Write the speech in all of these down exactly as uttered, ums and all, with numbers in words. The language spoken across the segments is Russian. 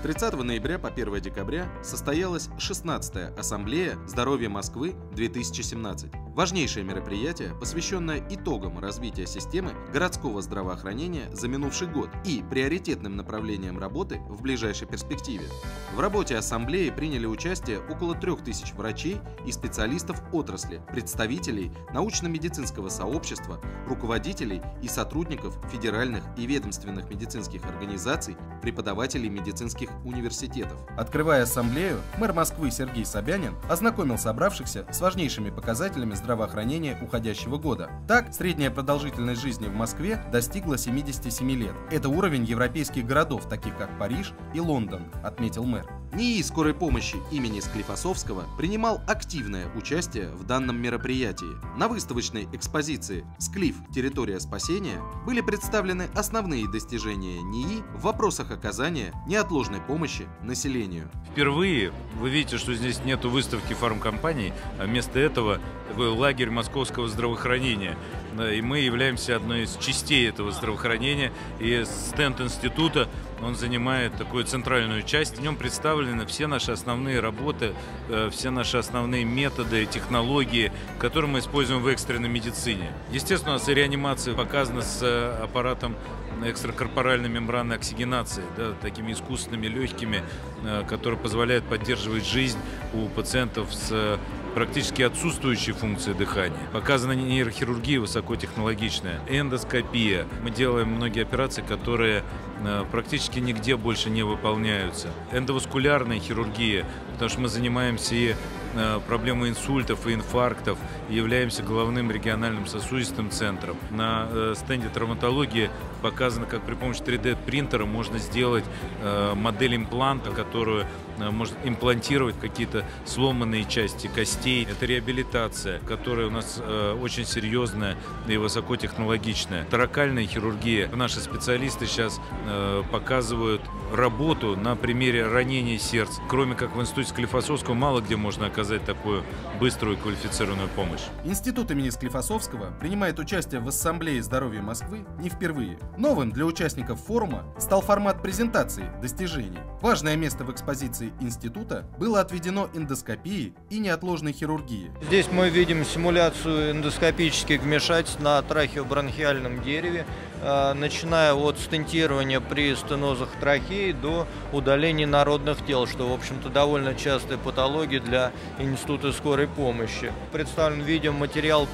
тридцатого ноября по первое декабря состоялась шестнадцатая Ассамблея здоровья Москвы две тысячи семнадцать. Важнейшее мероприятие, посвященное итогам развития системы городского здравоохранения за минувший год и приоритетным направлениям работы в ближайшей перспективе. В работе Ассамблеи приняли участие около трех тысяч врачей и специалистов отрасли, представителей научно-медицинского сообщества, руководителей и сотрудников федеральных и ведомственных медицинских организаций, преподавателей медицинских университетов. Открывая Ассамблею, мэр Москвы Сергей Собянин ознакомил собравшихся с важнейшими показателями здравоохранения уходящего года. Так, средняя продолжительность жизни в Москве достигла семидесяти семи лет. Это уровень европейских городов, таких как Париж и Лондон, отметил мэр. НИИ скорой помощи имени Склифосовского принимал активное участие в данном мероприятии. На выставочной экспозиции «Склиф. Территория спасения» были представлены основные достижения НИИ в вопросах оказания неотложной помощи населению. Впервые вы видите, что здесь нету выставки фармкомпаний, а вместо этого такой лагерь московского здравоохранения. И мы являемся одной из частей этого здравоохранения. И стенд института, он занимает такую центральную часть. В нем представлены все наши основные работы, все наши основные методы, технологии, которые мы используем в экстренной медицине. Естественно, у нас и реанимация показана с аппаратом экстракорпоральной мембранной оксигенации, да, такими искусственными легкими, которые позволяют поддерживать жизнь у пациентов с практически отсутствующей функцией дыхания. Показана нейрохирургия высокотехнологичная, эндоскопия. Мы делаем многие операции, которые практически нигде больше не выполняются. Эндоваскулярная хирургия, потому что мы занимаемся и проблемой инсультов и инфарктов, и являемся главным региональным сосудистым центром. На стенде травматологии показано, как при помощи три дэ принтера можно сделать модель импланта, которую можно имплантировать какие-то сломанные части костей. Это реабилитация, которая у нас очень серьезная и высокотехнологичная. Торакальная хирургия. Наши специалисты сейчас показывают работу на примере ранения сердца. Кроме как в институте Склифосовского, мало где можно оказать такую быструю и квалифицированную помощь. Институт имени Склифосовского принимает участие в Ассамблее здоровья Москвы не впервые. Новым для участников форума стал формат презентации достижений. Важное место в экспозиции института было отведено эндоскопии и неотложной хирургии. Здесь мы видим симуляцию эндоскопических вмешательств на трахеобронхиальном дереве, начиная от стентирования при стенозах трахеи до удаления народных тел, что, в общем-то, довольно частая патология для института скорой помощи. Представлен видеоматериал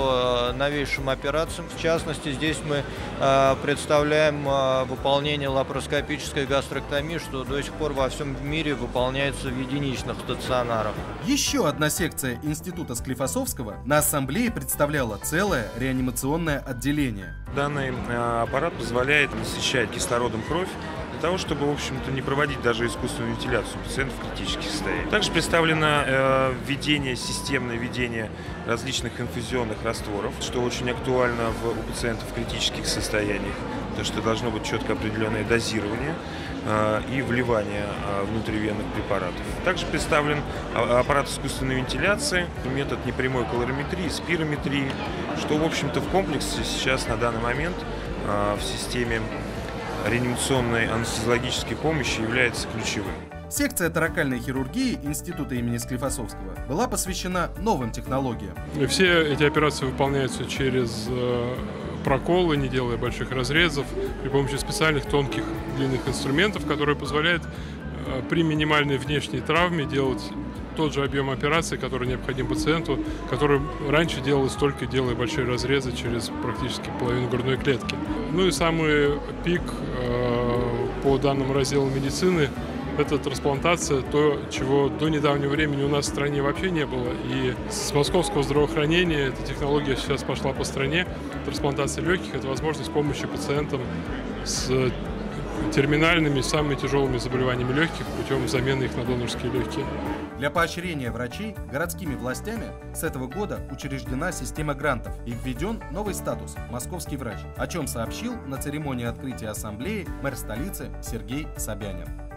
по новейшим операциям. В частности, здесь мы представляем выполнение лапароскопической гастроктомии, что до сих пор во всем мире выполняется в единичных стационарах. Еще одна секция института Склифосовского на ассамблее представляла целое реанимационное отделение. Данный аппарат позволяет насыщать кислородом кровь для того, чтобы, в общем-то, не проводить даже искусственную вентиляцию пациентов в критических состояниях. Также представлено э, введение, системное введение различных инфузионных растворов, что очень актуально в, у пациентов в критических состояниях, потому что должно быть четко определенное дозирование э, и вливание э, внутривенных препаратов. Также представлен аппарат искусственной вентиляции, метод непрямой калориметрии, спирометрии, что, в общем-то, в комплексе сейчас на данный момент э, в системе реанимационной анестезиологической помощи является ключевым. Секция торакальной хирургии Института имени Склифосовского была посвящена новым технологиям. Все эти операции выполняются через проколы, не делая больших разрезов, при помощи специальных тонких длинных инструментов, которые позволяют при минимальной внешней травме делать тот же объем операций, который необходим пациенту, который раньше делалось только делая большие разрезы через практически половину грудной клетки. Ну и самый пик э, по данным раздела медицины – это трансплантация, то, чего до недавнего времени у нас в стране вообще не было. И с московского здравоохранения эта технология сейчас пошла по стране. Трансплантация легких – это возможность помощи пациентам с терминальными, самыми тяжелыми заболеваниями легких путем замены их на донорские легкие. Для поощрения врачей городскими властями с этого года учреждена система грантов и введен новый статус «Московский врач», о чем сообщил на церемонии открытия ассамблеи мэр столицы Сергей Собянин.